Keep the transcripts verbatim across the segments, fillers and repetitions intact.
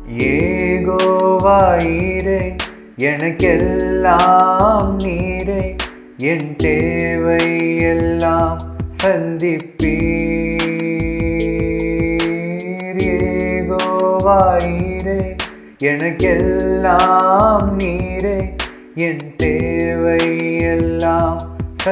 ஏகோவாயிரே எனக்கெல்லாம் நீரே என் தேவை எல்லாம் சந்திப்பீர். ஏகோவாயிரே எனக்கெல்லாம் நீரே என் தேவை எல்லாம்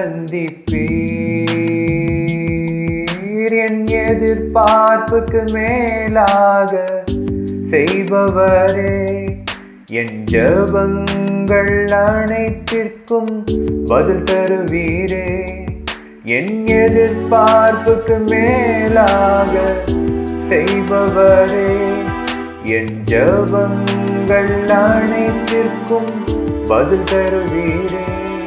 சந்திப்பீர். என் எதிர்பார்ப்புக்கு மேலாக செய்பவரே என் ஜெபங்கள் அனைத்திற்கும் பதில் தருவீரே. என் எதிர்பார்ப்புக்கு மேலாக செய்பவரே என் ஜெபங்கள் அனைத்திற்கும் பதில் தருவீரே.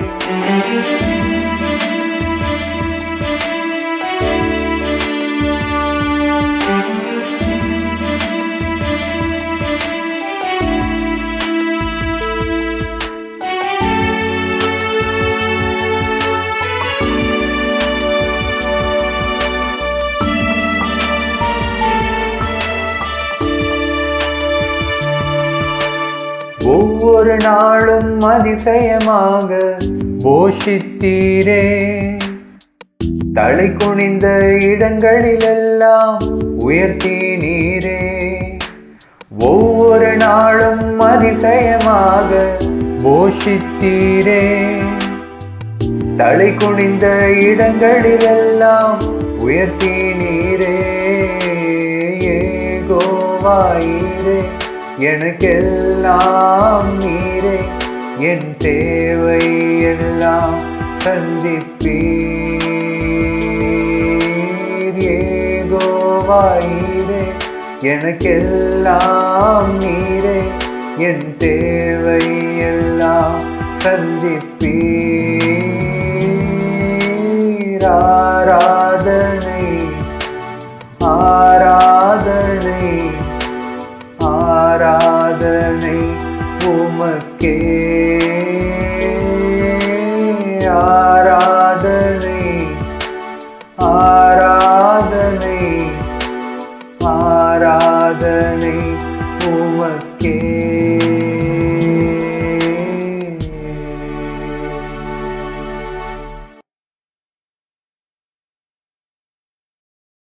ஒவ்வொரு நாளும் அதிசயமாக போஷித்தீரே. தலை குனிந்த இடங்களிலெல்லாம் உயர்த்தினீரே. ஒவ்வொரு நாளும் அதிசயமாக போஷித்தீரே. தலை குனிந்த இடங்களிலெல்லாம் உயர்த்தினீரே. ஏகோவாயிரே எனக்கெல்லாம் நீரே என் தேவை எல்லாம் சந்திப்பீர். ஏகோவாயிரே எனக்கெல்லாம் நீரே என் தேவை எல்லாம் சந்திப்பீர். ஆராதனை ஆராதனை ஆராதனை உமக்கே. ஆராதனை ஆராதனை ஆராதனை உமக்கே.